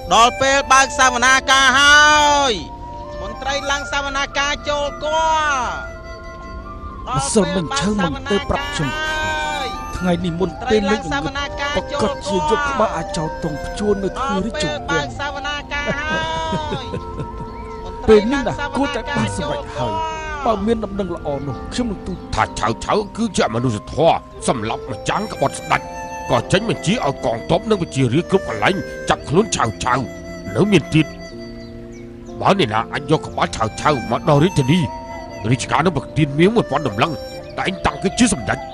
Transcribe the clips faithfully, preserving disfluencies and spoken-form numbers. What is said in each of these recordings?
ដល់ពេលបើកសវនាការហើយមន្ត្រីឡើងសវនាការចូលគាត់ដល់ពេលមិនឈើមិនទៅប្រាប់ខ្ញុំថ្ងៃនេះមុនពេលលើកសវនាការចូលគាត់ជាយកក្បាលអាចោតតុងភ្ជួននៅទ្វាររាជវាំងសវនាការហើយពេលនេះណាគួរតែបានសម្រេចហើយបើមានដំណឹងល្អនោះខ្ញុំនឹងទូលថាឆៅឆៅគឺជាមនុស្សធម៌សម្រាប់ម្ចាំងក្បត់ស្ដេចក៏ចេញបញ្ជាឲ្យកងទ័ពនិងបញ្ជារាជគ្រប់កន្លែងចាប់ខ្លួនឆៅឆៅនៅមានទៀតបើអ្នកណាអាចយកក្បាលឆៅឆៅមកដល់រាជធានីរាជការនឹងប្រទានមាសមួយពាន់តម្លឹងតែឯងតាំងគឺជាសម្ដេច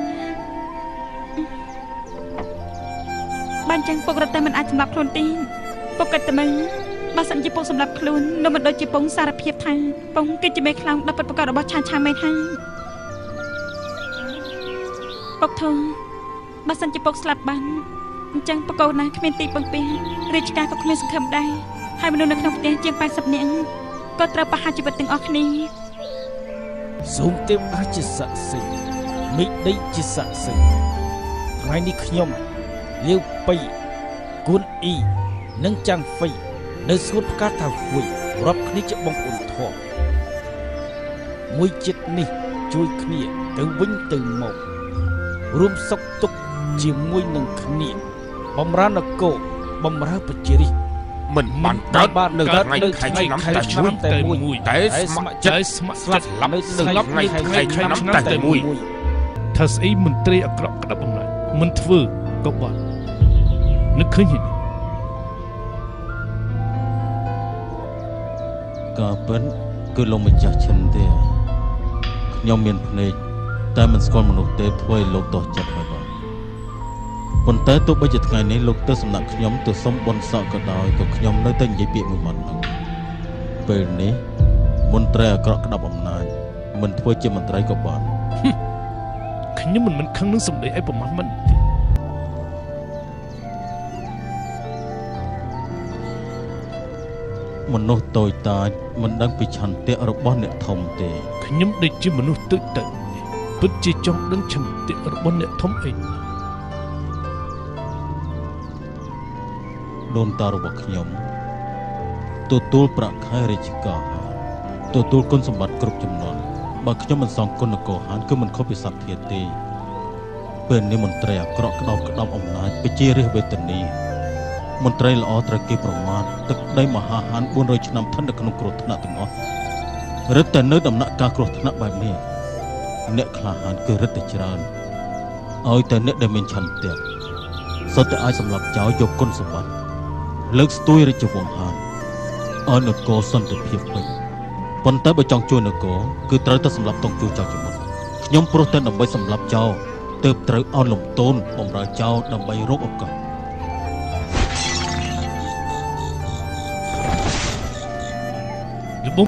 បានចឹងពុករត់តែមិនអាចសម្លាប់ខ្លួនទេពុកកិត្តមើលបើសិនជាពុកសម្លាប់ខ្លួននៅមិនដូចជាពងសារភាពថាពងគឺជាមេខ្លោងដល់ពិតប្រកបរបស់ឆាឆាមែនហើយពុកធំបើសិនជាពុកស្លាប់បានអញ្ចឹងបកូនណាគ្មានទីពឹងពាក់រាជការក៏គ្មានសង្ឃឹមដែរហើយមនុស្សនៅក្នុងផ្ទះជាងប៉ែតសិបនាក់ក៏ត្រូវប្រហារជីវិតទាំងអស់គ្នាសូមទេវតាជាស័ក្តិសិទ្ធិមេឃដីជាស័ក្តិសិទ្ធិថ្ងៃនេះខ្ញុំលាវប៉ៃគួនអ៊ីនិងចាំងហ្វៃនៅស្ងួតផ្កាថាហួយរាប់គ្នាជាបងប្អូនធម៌មួយចិត្តនេះជួយគ្នាទៅវិញទៅមករួមសុខទុក្ខជាមួយនឹងគ្នាបំរើនគរបំរើប្រជារាស្ត្រមិនបានកើតបាននៅថ្ងៃខែឆ្នាំតែមួយតែស្ម័គ្រចិត្តស្ម័គ្រចិត្តស្លាប់នៅស្លាប់ថ្ងៃខែឆ្នាំតែមួយថាស្អីមន្ត្រីអាក្រក់ក្តាប់អំណាចមិនធ្វើក៏បាននឹកឃើញទេក៏ប៉ុន្តែគឺលោកម្ចាស់ឈិនទេខ្ញុំមានភ្នែកតែមិនស្គាល់មនុស្សទេធ្វើឲ្យលោកតោះចិត្តហើយបាទប៉ុន្តែទោះបីជាថ្ងៃនេះលោកទៅសំណាក់ខ្ញុំទៅសុំបុណ្យស័ក្តិក៏ដោយក៏ខ្ញុំនៅតែនិយាយពាក្យមួយម៉ាត់ហ្នឹងពេលនេះមន្ត្រីអាក្រក់ក្តាប់អំណាចមិនធ្វើជាមន្ត្រីក៏បានខ្ញុំមិនមិនខឹងនឹងសម្ដីឲ្យប្រមាថមិនទេមនុស្សតូចតាចមិនដឹងពីឆន្ទៈរបស់អ្នកធំទេខ្ញុំដូចជាមនុស្សតូចតាចពិតជាចង់ដឹងឆន្ទៈរបស់អ្នកធំអីដូនតារបស់ខ្ញុំទទួលប្រាក់ខែរាជការទទួលគុណសម្បត្តិគ្រប់ចំនួនបើខ្ញុំមិនសងគុណនគរហានគឺមិនខុសពីសត្វធាតុទេពេលនេះមន្ត្រីអាក្រក់ក្តោបក្តាប់អំណាចប្រជារាស្ត្រវេទនីមន្ត្រីល្អត្រូវគេប្រមាថទឹកដីមហាហានបួនរយឆ្នាំឋិននៅក្នុងគ្រោះថ្នាក់ទាំងអស់រឹតតែនៅដំណាក់កាលគ្រោះថ្នាក់បែបនេះអ្នកក្លាហានគឺរឹតតែច្រើនឲ្យតែអ្នកដែលមានឆន្ទៈសុទ្ធតែអាចសម្លាប់ចោលយកគុណសម្បត្តិលើកស្ទួយរាជវង្សហានឲ្យនគរសន្តិភាពវិញប៉ុន្តែបើចង់ជួយនគរគឺត្រូវតែសម្លាប់តុងជួចោលជាមុនខ្ញុំព្រោះតែដើម្បីសម្លាប់ចោលទើបត្រូវអោនលំទោនបំរើចោលដើម្បីរកឱកាសលបង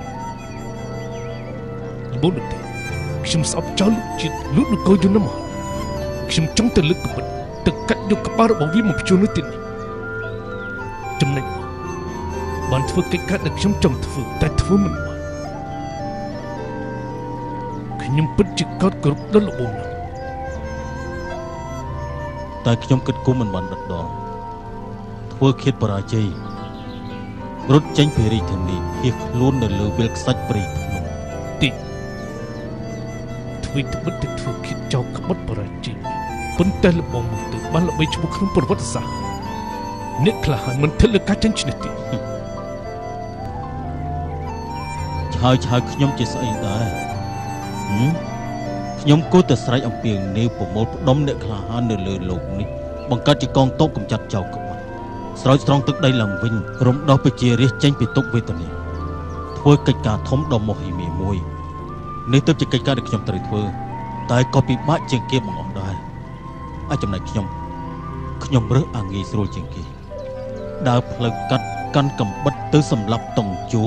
លបងនេះខ្ញុំស្អប់ចោលជាតិលូកនគរយន្តមកខ្ញុំចង់ទៅលើកកបិតទៅកាត់យកក្បាលរបស់វាមកភ្ជួរនៅទីនេះចំណេញបានធ្វើកិច្ចការដែលខ្ញុំចង់ធ្វើតែធ្វើមិនបានខ្ញុំពិតជាកោតគោរពដល់លបងណាស់តែខ្ញុំគិតគុំមិនបានដិតដល់ធ្វើឃាតបរាជ័យរត់ចេញពីរាជធានីភៀសខ្លួននៅលើវាលខ្សាច់ព្រៃភ្នំទីធ្វើត្បិតទៅធ្វើឃាតចោលក្បត់បរាជ័យប៉ុន្តែលបងមកទៅបានល្បីឈ្មោះក្នុងប្រវត្តិសាស្ត្រអ្នកខ្លះមិនធ្វើលើការចាញ់ឈ្នះទេឆើយឆើយខ្ញុំជាស្អីដែរខ្ញុំគួរតែស្រែកអំពីនាវប្រមូលផ្ដុំអ្នកក្លាហាននៅលើលោកនេះបង្កើតជាកងទ័ពកម្ចាត់ចោលក្បត់ស្រោចស្រង់ទឹកដីឡើងវិញរំដោះប្រជារាស្ត្រចេញពីទុក្ខវេទនាធ្វើកិច្ចការធំដ៏មហិមាមួយនេះទើបជាកិច្ចការដែលខ្ញុំត្រូវធ្វើតែក៏ពិបាកជាងគេបង្អស់ដែរអាចចំណែកខ្ញុំខ្ញុំរើសអាងាយស្រួលជាងគេដើរផ្លូវកាត់កាន់កំបិតទៅសម្លាប់តុងជួ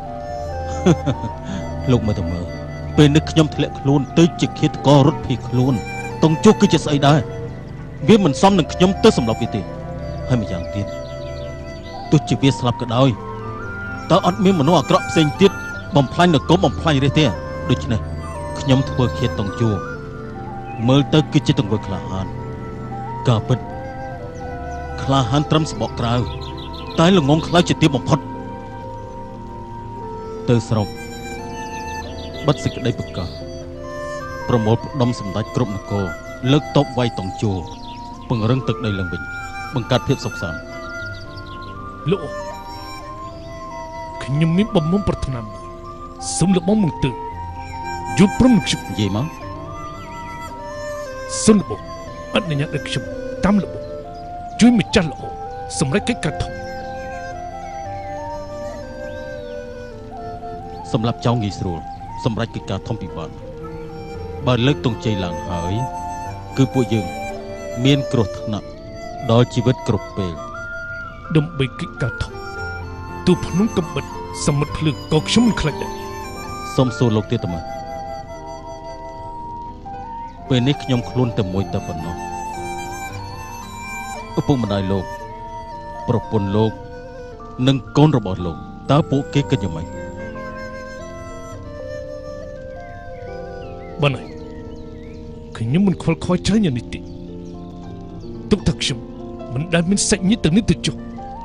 លោកមើលទៅមើលពេលនេះខ្ញុំធ្លាក់ខ្លួនទៅជាឃាតកររត់ភៀសខ្លួនតុងជួគឺជាស្អីដែរវាមិនសមនឹងខ្ញុំទៅសម្លាប់វាទេហើយម្យ៉ាងទៀតទោះជាវាស្លាប់ក៏ដោយតើអត់មានមនុស្សអាក្រក់ផ្សេងទៀតបំផ្លាញនគរបំផ្លាញរាស្ត្រទេដូច្នេះខ្ញុំធ្វើឃាតតុងជួមើលទៅគឺជាទង្វើក្លាហានក៏ពិតក្លាហានត្រឹមស្បកក្រៅតែល្ងងខ្លាចជាទៀបបំផុតទៅស្រុកបិទសេចក្តីប្រកាសប្រមូលផ្ដុំសម្ដេចគ្រប់នគរលើកតបវាយតង់ជួពង្រឹងទឹកដីឡើងវិញបង្កើតភាពសុខសាន្តលោកខ្ញុំមានបំណងប្រាថ្នាមួយសូមលោកបងមកទៅយល់ព្រមនឹងខ្ញុំនិយាយមកសូមលោកបងអត់ញ៉ាំដល់ខ្ញុំតាមលោកបងជួយម្ចាស់ល្អសម្រាប់កិច្ចការធំសម្រាប់ចောင်းងាយស្រួលសម្រាប់កិច្ចការធំពិបាកបើលើកទង់ជ័យឡើងហើយគឺពួកយើងមានគ្រោះថ្នាក់ដល់ជីវិតគ្រប់ពេលដើម្បីកិច្ចការធំទូភ្នំកំបិតសមុទ្រភ្លើងក៏ខ្ញុំមិនខ្លាចដែរសូមសួរលោកទៀតតើមើលពេលនេះខ្ញុំខ្លួនតែមួយតែប៉ុណ្ណោះឪពុកម្ដាយលោកប្រពន្ធលោកនិងកូនរបស់លោកតើពួកគេគិតយ៉ាងម៉េចបានហើយខ្ញុំមិនខ្វល់ខ្វាយច្រើនយ៉ាងនេះទេទុកថាខ្ញុំមិនដែលមានសាច់ញាតិទាំងនេះទៅចុះ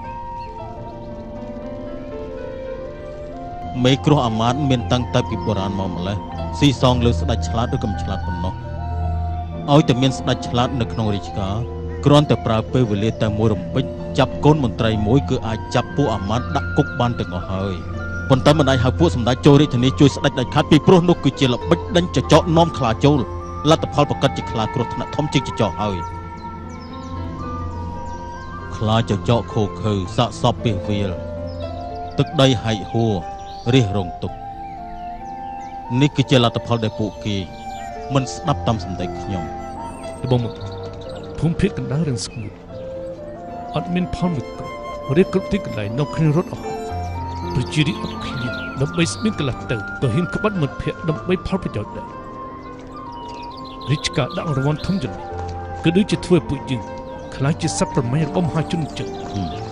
មេគ្រោះអាមាត្យមានតាំងតែពីបុរាណមកម្ល៉េះស៊ីសងលើស្ដេចឆ្លាតឬកំឆ្លាតប៉ុណ្ណោះឲ្យតែមានស្ដេចឆ្លាតនៅក្នុងរាជការគ្រាន់តែប្រើពេលវេលាតែមួយរំពេចចាប់កូនមន្ត្រីមួយគឺអាចចាប់ពួកអាមាត្យដាក់គុកបានទាំងអស់ហើយប៉ុន្តែមិនអាចហៅពួកសម្ដេចចូលរាជធានីជួយស្ដេចដាច់ខាតពីព្រោះនោះគឺជាល្បិចដេញចចកនាំខ្លាចូលលទ្ធផលប្រកាសជាខ្លាគ្រោះថ្នាក់ធំជាងចចកហើយខ្លាចចកខូខើសាកសពពីវាលទឹកដីហែកហួររិះរងទុកនេះគឺជាលទ្ធផលដែលពួកគេមិនស្ដាប់តាមសម្ដីខ្ញុំបងមកភូមិភាគកណ្ដាលរឿងស្ងួតអត់មានផលមួយគ្រាប់រៀបគ្រប់ទីកន្លែងនៅក្នុងរថអស់ប្រជារាស្ត្រអត់ឃ្លានដើម្បីស្បៀងកន្លះទៅក៏ហ៊ានក្បត់មិត្តភ័ក្តិដើម្បីផលប្រយោជន៍ដែររាជការដាក់រង្វាន់ធំយ៉ាងនេះគឺដូចជាធ្វើឲ្យពួកយើងខ្លាចជាសត្វប្រមាញ់របស់មហាជនអញ្ចឹង